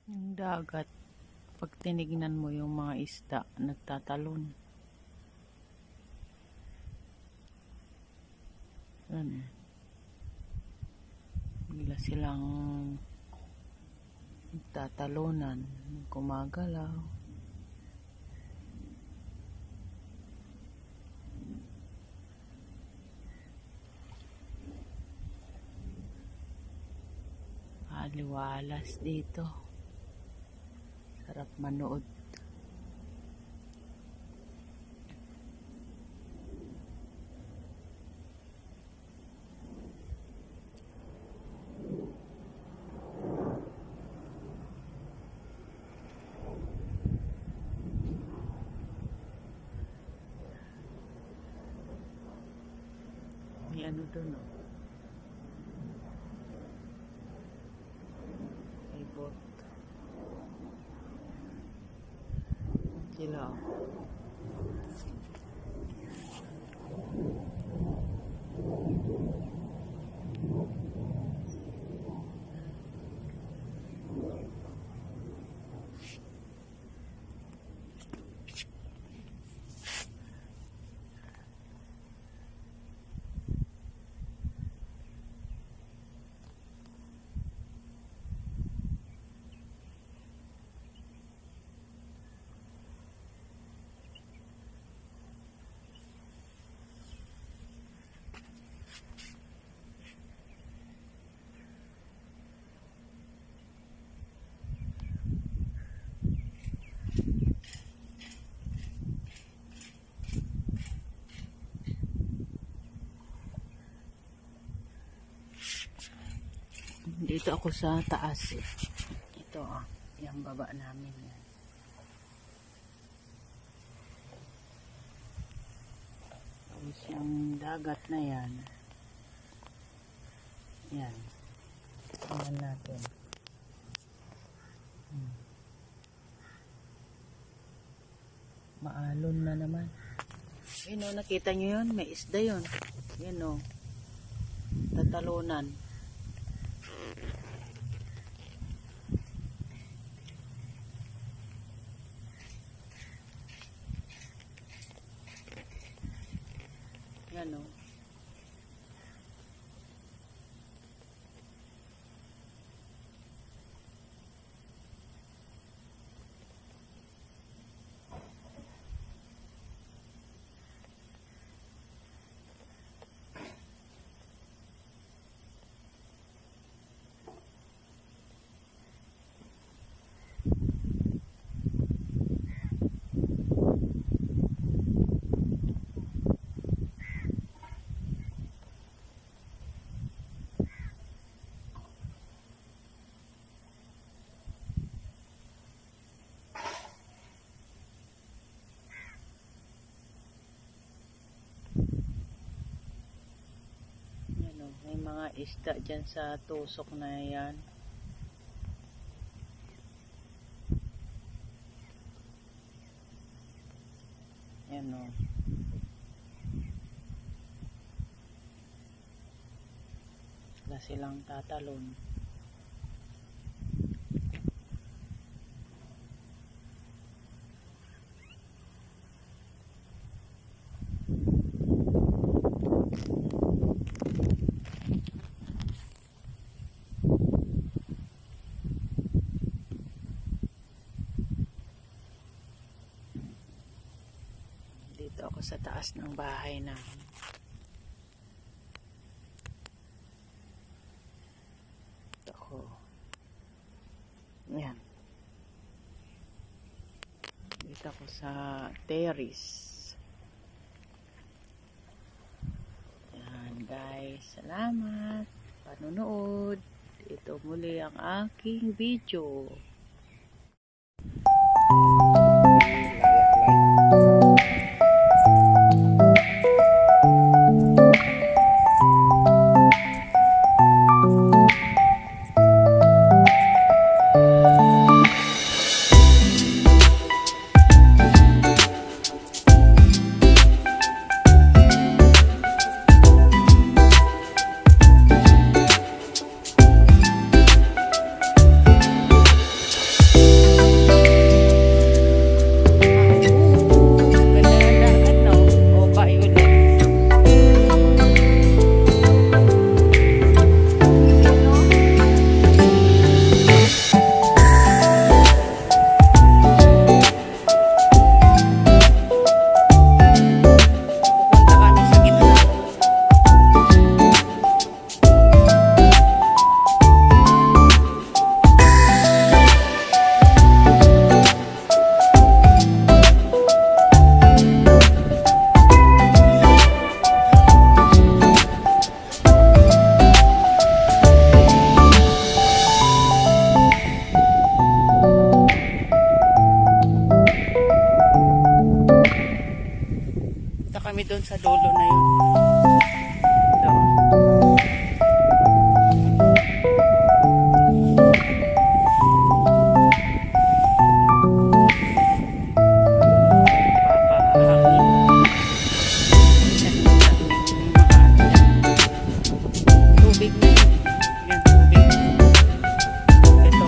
Yung dagat, pag tinignan mo yung mga isda, nagtatalon. Yan. Bigla silang nagtatalunan, gumagalaw. Aliwalas dito. Sarap manood. May ano doon, oh. May boat. Sila, oh. Dito ako sa taas, eh. Ito, ah, yung baba namin, yan. Tapos yung dagat na yan. Yan. Tingnan natin. Maalon na naman. Yun, oh, nakita nyo yun? May isda yun. Yan, oh. Tatalunan. Yan, oh. May mga isda dyan sa tusok na yan. Yan, o. Wala silang tatalon. Dito ako sa taas ng bahay namin. Dito ako. Yan. Dito ako sa terrace. Yan, guys. Salamat. Panonood. Ito muli ang aking video. Yan, tubig. Ito.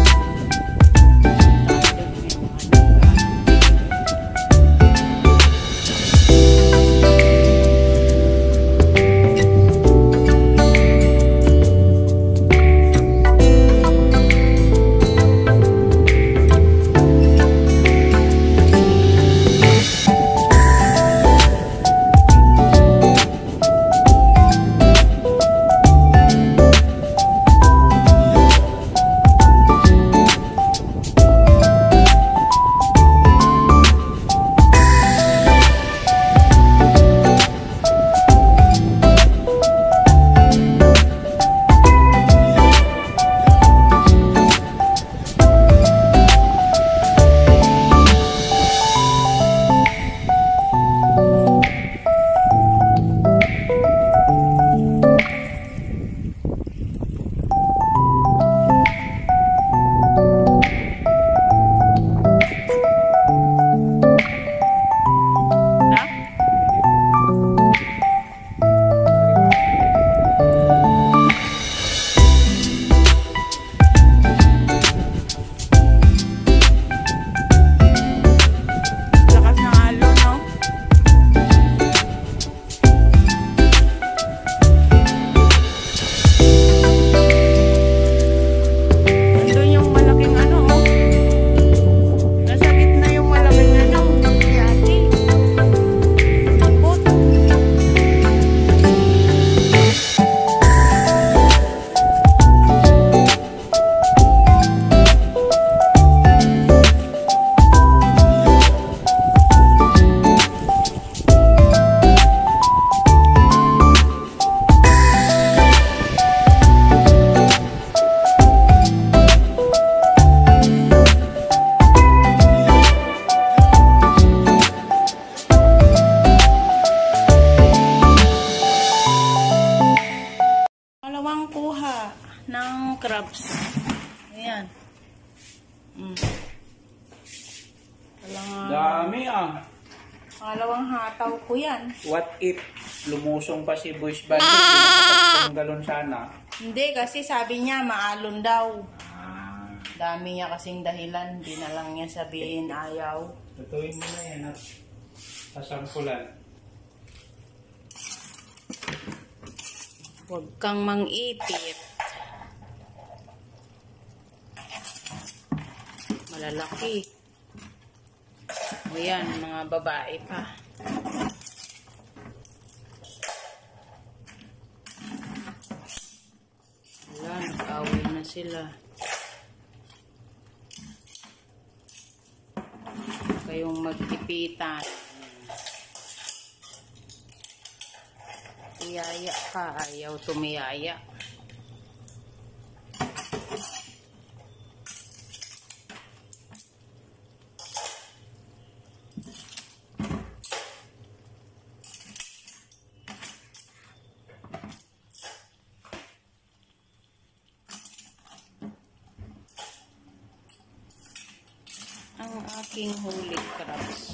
Ng crabs. Ayan. Dami Pangalawang hataw ko yan. What if lumusong pa si Boys Bandit? Hindi galon sana. Hindi, kasi sabi niya maalon daw. Dami niya kasing dahilan. Hindi na lang niya sabihin ayaw. Tutuin mo na yan at sasampulan. Huwag kang mang-ipit. Malalaki. O yan, mga babae pa. Wala, nag-away na sila. Kayong mag-ipitan. Iyaya ka, ayaw tumiyaya. Ang aking holy crabs.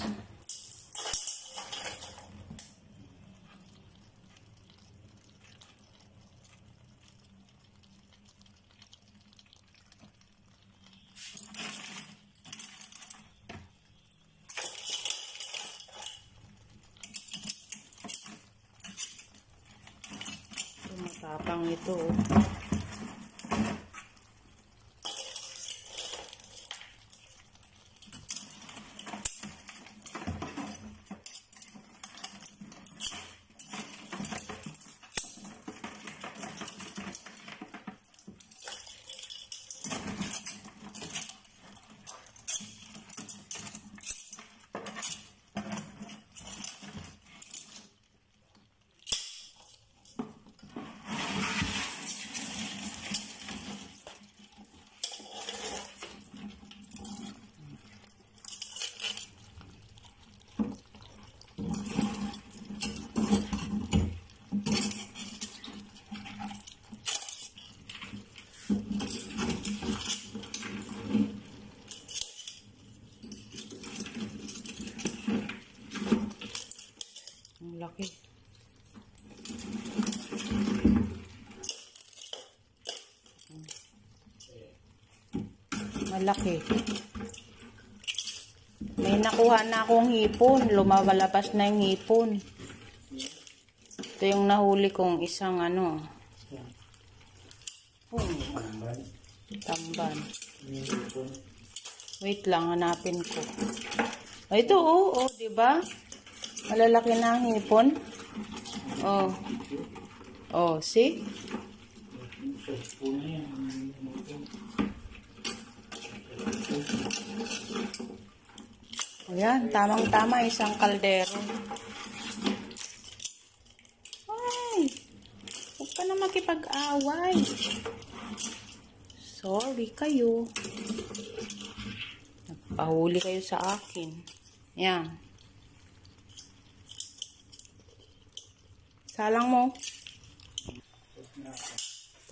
Matapang ito. Malaki. May nakuha na akong hipon. Lumalabas na yung hipon. Ito yung nahuli kong isang ano. Tamban. Wait lang, hanapin ko. Ito, oh, diba? Malalaki na ang hipon. Oh. Oh, see? Ayan, tamang-tama, isang kaldero. Ay, huwag ka na makipag-away. Sorry kayo. Nagpahuli kayo sa akin. Ayan. Salang mo. Ito.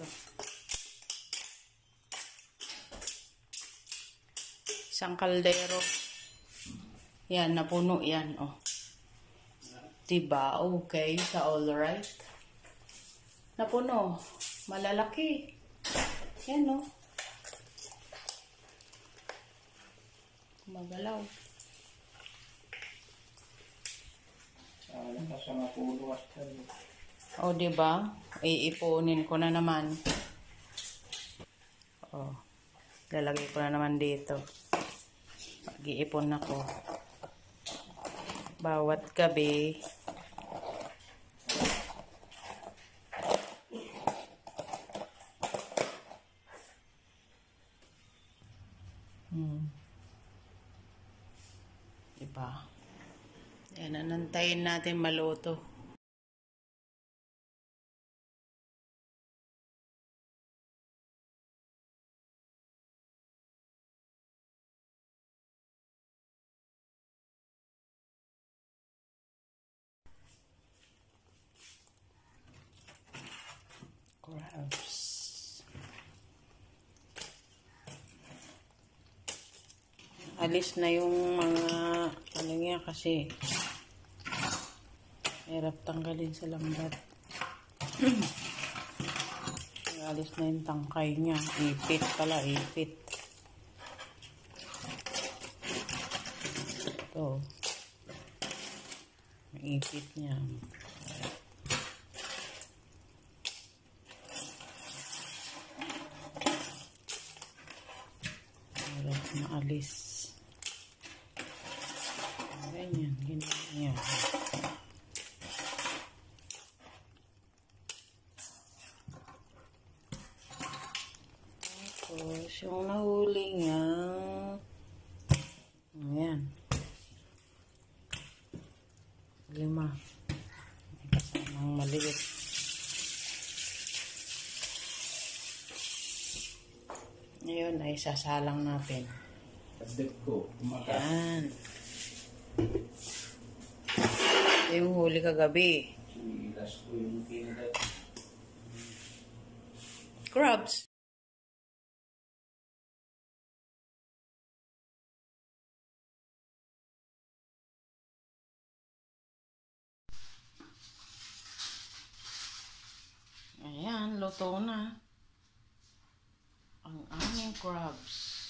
Isang kaldero. Yan, napuno yan, oh. Diba? Okay, sa all right. Napuno. Malalaki. Yan, oh. Magalaw. Oh, diba? Iipunin ko na naman. Oh. Lalagay ko na naman dito. Mag-iipon ako. Bawat gabi. Diba? Yan, anantayin natin maluto. Crabs. Alis na yung mga ano niya kasi hirap tanggalin sa lambat. Alis na yung tangkay niya. Ipit pala, ipit. Ito. Ipit niya. Hirap maalis. Ganyan, ganyan. Tapos, yung nahuli niya, ayan. 5. May kasamang maliit. Ngayon ay sasalang natin. Ayan. Ito yung huli kagabi. Crabs. Ayan, luto na ang aming crabs.